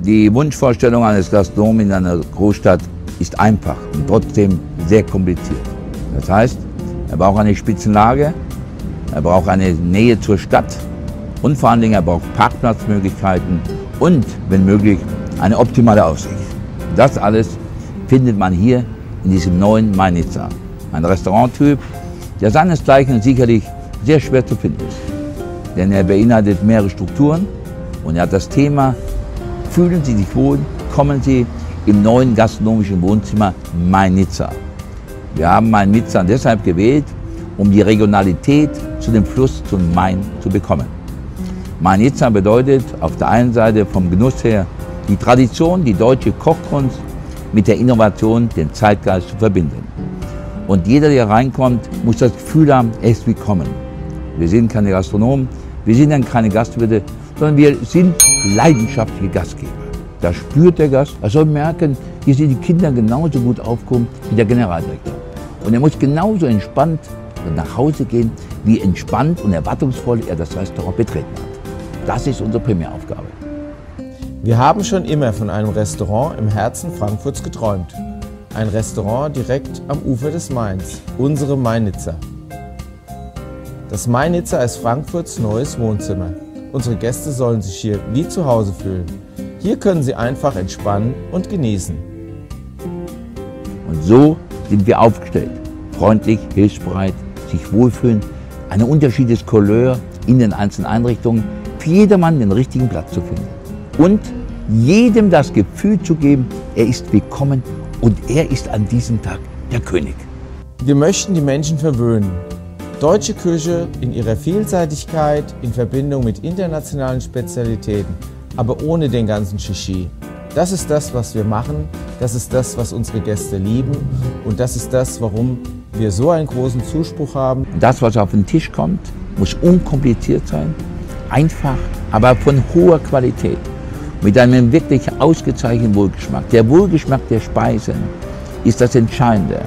Die Wunschvorstellung eines Gastronomen in einer Großstadt ist einfach und trotzdem sehr kompliziert. Das heißt, er braucht eine Spitzenlage, er braucht eine Nähe zur Stadt und vor allen Dingen er braucht Parkplatzmöglichkeiten und, wenn möglich, eine optimale Aussicht. Das alles findet man hier in diesem neuen Mein Nizza. Ein Restauranttyp, der seinesgleichen sicherlich sehr schwer zu finden ist. Denn er beinhaltet mehrere Strukturen und er hat das Thema: Fühlen Sie sich wohl, kommen Sie im neuen gastronomischen Wohnzimmer Mein Nizza. Wir haben Mein Nizza deshalb gewählt, um die Regionalität zu dem Fluss zum Main zu bekommen. Mein Nizza bedeutet auf der einen Seite vom Genuss her die Tradition, die deutsche Kochkunst mit der Innovation, den Zeitgeist zu verbinden. Und jeder, der reinkommt, muss das Gefühl haben, er ist willkommen. Wir sind keine Gastronomen, wir sind dann keine Gastwirte, sondern wir sind leidenschaftliche Gastgeber. Da spürt der Gast, er soll merken, hier sind die Kinder genauso gut aufgehoben wie der Generaldirektor. Und er muss genauso entspannt nach Hause gehen, wie entspannt und erwartungsvoll er das Restaurant betreten hat. Das ist unsere Primäraufgabe. Wir haben schon immer von einem Restaurant im Herzen Frankfurts geträumt. Ein Restaurant direkt am Ufer des Mains, unsere Mein Nizza. Das Mein Nizza ist Frankfurts neues Wohnzimmer. Unsere Gäste sollen sich hier wie zu Hause fühlen. Hier können sie einfach entspannen und genießen. Und so sind wir aufgestellt. Freundlich, hilfsbereit, sich wohlfühlen, ein unterschiedliches Couleur in den einzelnen Einrichtungen, für jedermann den richtigen Platz zu finden. Und jedem das Gefühl zu geben, er ist willkommen und er ist an diesem Tag der König. Wir möchten die Menschen verwöhnen. Deutsche Küche in ihrer Vielseitigkeit in Verbindung mit internationalen Spezialitäten, aber ohne den ganzen Shishi. Das ist das, was wir machen, das ist das, was unsere Gäste lieben und das ist das, warum wir so einen großen Zuspruch haben. Das, was auf den Tisch kommt, muss unkompliziert sein, einfach, aber von hoher Qualität, mit einem wirklich ausgezeichneten Wohlgeschmack. Der Wohlgeschmack der Speisen ist das Entscheidende.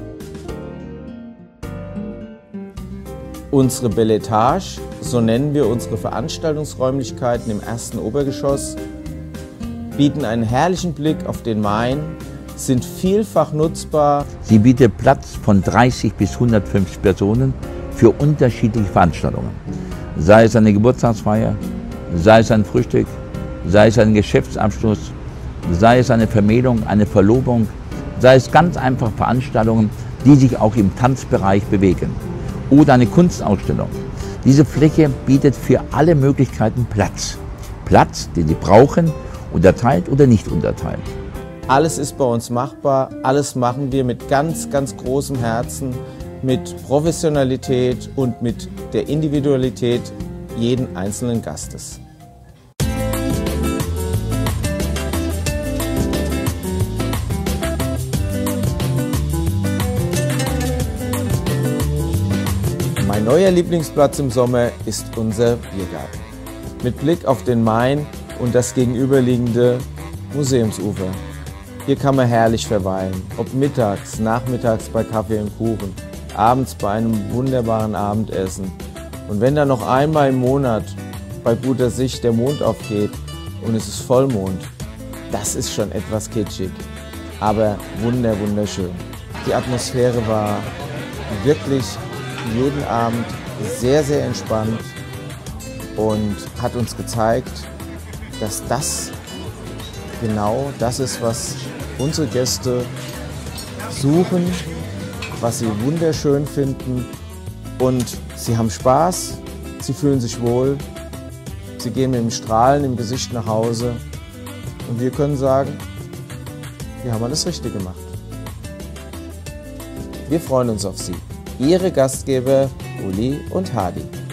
Unsere Belle Etage, so nennen wir unsere Veranstaltungsräumlichkeiten im ersten Obergeschoss, bieten einen herrlichen Blick auf den Main, sind vielfach nutzbar. Sie bietet Platz von 30 bis 150 Personen für unterschiedliche Veranstaltungen. Sei es eine Geburtstagsfeier, sei es ein Frühstück, sei es ein Geschäftsabschluss, sei es eine Vermählung, eine Verlobung, sei es ganz einfach Veranstaltungen, die sich auch im Tanzbereich bewegen. Oder eine Kunstausstellung. Diese Fläche bietet für alle Möglichkeiten Platz. Platz, den Sie brauchen, unterteilt oder nicht unterteilt. Alles ist bei uns machbar, alles machen wir mit ganz, ganz großem Herzen, mit Professionalität und mit der Individualität jeden einzelnen Gastes. Mein neuer Lieblingsplatz im Sommer ist unser Biergarten. Mit Blick auf den Main und das gegenüberliegende Museumsufer. Hier kann man herrlich verweilen, ob mittags, nachmittags bei Kaffee und Kuchen, abends bei einem wunderbaren Abendessen. Und wenn dann noch einmal im Monat bei guter Sicht der Mond aufgeht und es ist Vollmond, das ist schon etwas kitschig, aber wunderschön. Die Atmosphäre war wirklich jeden Abend sehr, sehr entspannt und hat uns gezeigt, dass das genau das ist, was unsere Gäste suchen, was sie wunderschön finden und sie haben Spaß, sie fühlen sich wohl, sie gehen mit dem Strahlen im Gesicht nach Hause und wir können sagen, wir haben alles richtig gemacht. Wir freuen uns auf Sie. Ihre Gastgeber Uli und Hadi.